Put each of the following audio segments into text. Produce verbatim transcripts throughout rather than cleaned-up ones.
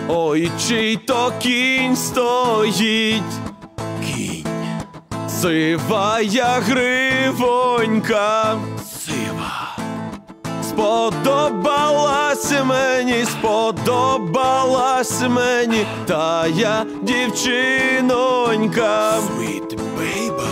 Ой, чий то кінь стоїть, Кінь. сивая гривонька, Сива. сподобалась мені, сподобалась мені тая дівчинонька. Sweet baby.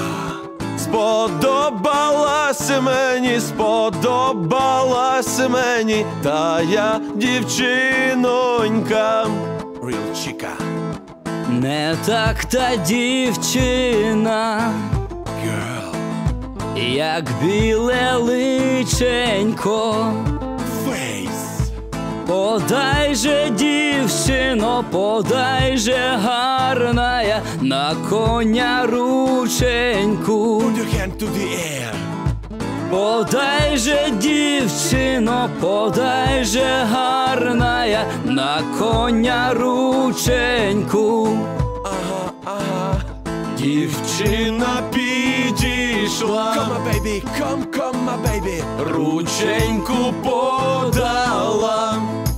Сподобалась мені, сподобалась мені тая дівчинонька. Real chica. Не так та дівчина, Girl. як біле личенько. Face. Подай же, дівчино, подай же гарная на коня рученьку. Put your hand to the air. Подай же, дівчино, подай же гарная на коня рученьку. Ага, ага. Дівчина підійшла, Come my baby, come, come my baby. рученьку подала.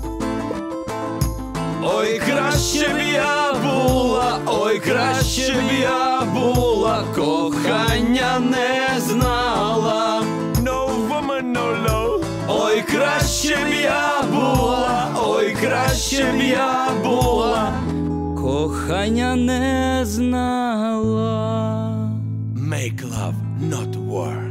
Ой, краще б я була, ой, краще б я була, кохання не знала. No woman, no love. Ой, краще б я була, ой, краще б я була. Кохання не знала. Make love, not war.